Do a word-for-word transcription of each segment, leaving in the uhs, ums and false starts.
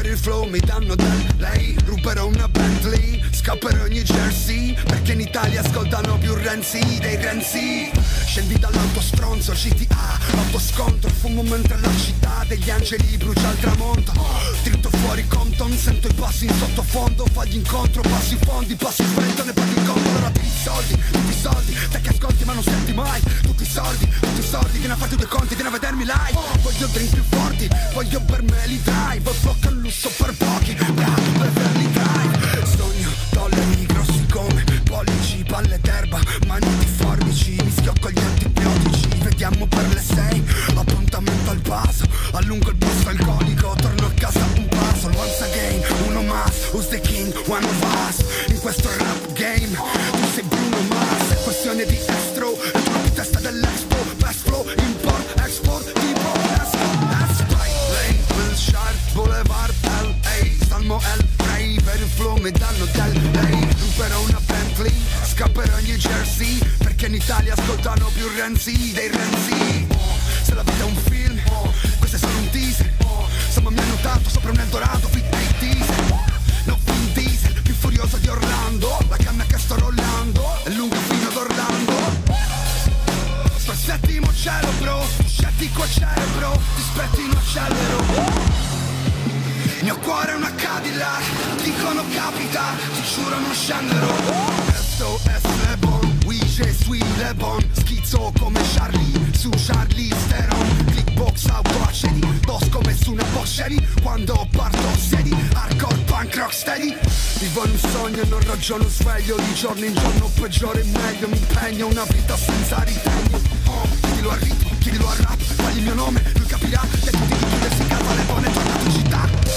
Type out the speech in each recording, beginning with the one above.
il flow mi danno del lei. Ruberò una Bentley, scapperò ogni Jersey, perché in Italia ascoltano più Renzi dei Renzi. Scendi dall'auto stronzo, G T A, autoscontro, fumo mentre la città degli angeli brucia al tramonto. Dritto fuori Compton, sento i passi in sottofondo, fagli incontro, passi fondi, passi spento, ne paghi il conto. Allora tutti i soldi, tutti i soldi, te che ascolti ma non senti mai. Tutti i soldi, tutti i soldi, vieni a farti due conti, vieni a vedermi live. Voglio drink più forti, voglio bermeli drive, blocco il lusso per pochi, bravo Beverly Drive. Sogno dollari grossi come pollici, palle d'erba, mani di forbici, mi schiocco gli antibiotici. Vediamo per le sei, appuntamento al paso, allungo il passo alcolico, torno a casa un puzzle. Once again, uno mas, who's the king, one of us. In questo rap game, tu sei Bruno Mars, è questione di estro, e tu la testa dell'expo, best flow, import, export, tipo, let's go, let's go. Lane, Wilshire, Boulevard, L A, Salmo El Rey, per il flow mi danno del lei. Ruberò una Bentley, scapperò ogni Jersey, perché in Italia ascoltano più Renzi dei Renzi. Se la vita è un film, questo è solo un teaser. Insomma mi hanno dato sopra un Eldorado, fit dei diesel. No Vin Diesel, più furioso di Orlando. La canna che sto rollando è lunga fino ad Orlando. Sto al settimo cielo bro, scettico cerebro, ti spettino accelero. Il mio cuore è una Cadillac, dicono capita, ti giuro non scenderò. S O S Le Bon, oui je suis Le Bon, schizzo come Charlie, su Charlie Theron. Clickbox auto accedi, boss come su una Boscheri, quando parto siedi, hardcore punk rock steady. Vivo in un sogno e non ragiono sveglio, di giorno in giorno peggiore e meglio, mi impegno una vita senza ritegno. Oh, chiedilo al ritmo, chiedilo al rap, fagli il mio nome, lui capirà che tutti di chiudersi casa le buone, tornato in città.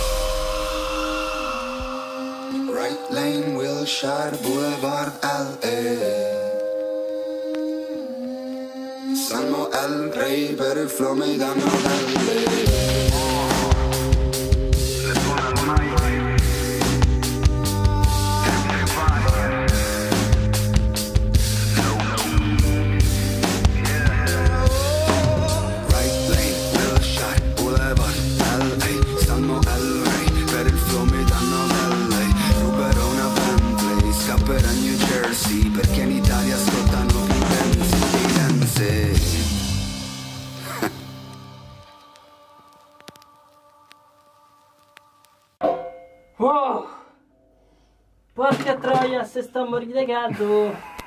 Right lane, Wilshire, Boulevard, L A. Salmo El Rey, per il flow mi danno del lei. Perché in Italia ascoltano più Renzi. Oh! Porca troia, se sto a morire di caldo!